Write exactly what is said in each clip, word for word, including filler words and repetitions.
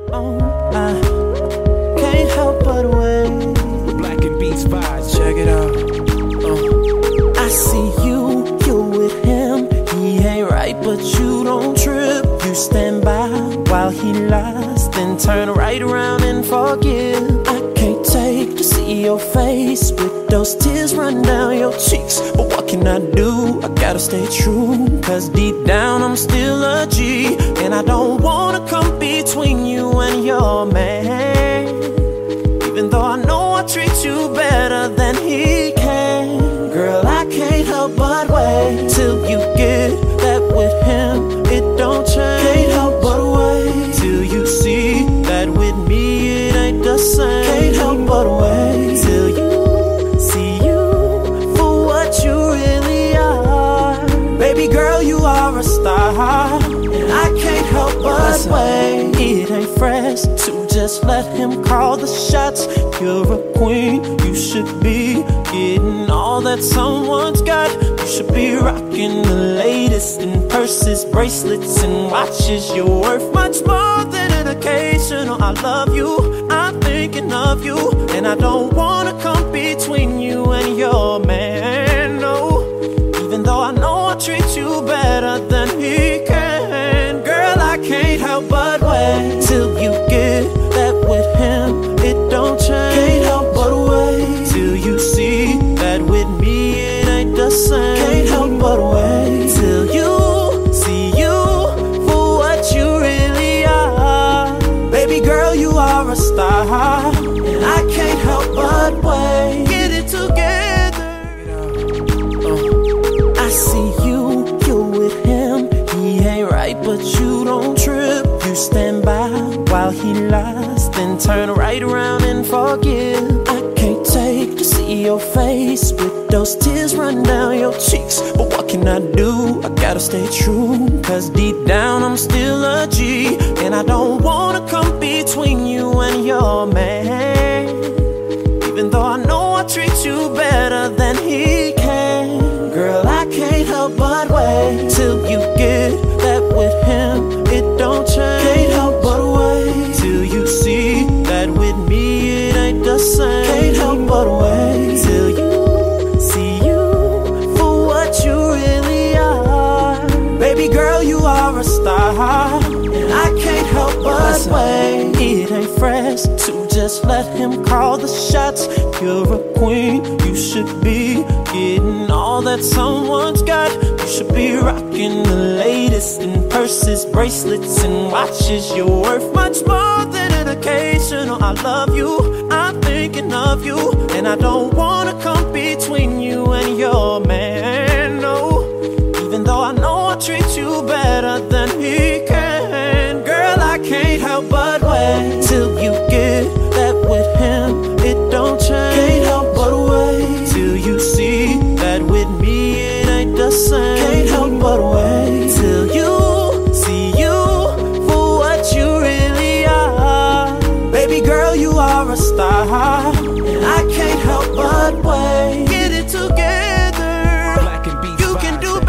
Oh, I can't help but wait. Black and Beats vibes, Check it out. Uh. I see you, you with him. He ain't right, but you don't trip. You stand by while he lies, then turn right around and forgive. I can't take to see your face with those tears run down your cheeks. But what can I do? I gotta stay true, cause deep down I'm still a G. And I don't wanna come between you and your man, even though I know I treat you better than he can. Girl, I can't help but wait till you get that with him, it don't change. Can't help but wait till you see that with me it ain't the same. Can't help but wait till you see you for what you really are. Baby girl, you are a star, and I can't help but wait. It ain't fresh to just let him call the shots. You're a queen, you should be getting all that someone's got. You should be rocking the latest in purses, bracelets, and watches. You're worth much more than an occasional I love you, I'm thinking of you. And I don't wanna come between you and your man, no, even though I know I treat you better than he can. Girl, I can't help but wait till you get that with him, it don't change. Can't help but wait till you see that with me it ain't the same. Can't help but wait till you see you for what you really are. Baby girl, you are a star, and I can't help but wait. Get it together. uh, I see you, you with him. He ain't right, but you don't trip. You stand by while he lies, then turn right around and forgive. I can't take to see your face with those tears run down your cheeks. But what can I do? I gotta stay true, cause deep down I'm still a G. And I don't wanna come between you and your man, even though I know I treat you better than he can. Girl, I can't help but wait till you get that with him, it don't change. Can't help but wait till you see that with me it ain't the same. Can't help but wait till you see you for what you really are. Baby girl, you are a star, and I can't help but Listen. wait. It ain't fresh to just let him call the shots. You're a queen, you should be getting all that someone's got. You should be rocking the latest in purses, bracelets, and watches. You're worth much more than an occasional I love you, I'm thinking of you. And I don't wanna come between you and your man, no, even though I know I treat you better than he can. Girl, I can't help but wait till you get that with him, it don't change. Can't help but wait till you see that with me it ain't the same. Can't help but wait till you see you for what you really are. Baby girl, you are a star, and I can't help but wait. Get it together. Black and Beats You vibes, can do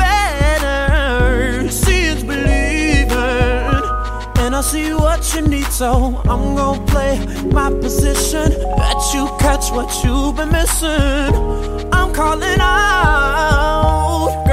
better. Seeing's believing, and I see what you need, so I'm gonna play my position. Let you catch what you've been missing. I'm calling out.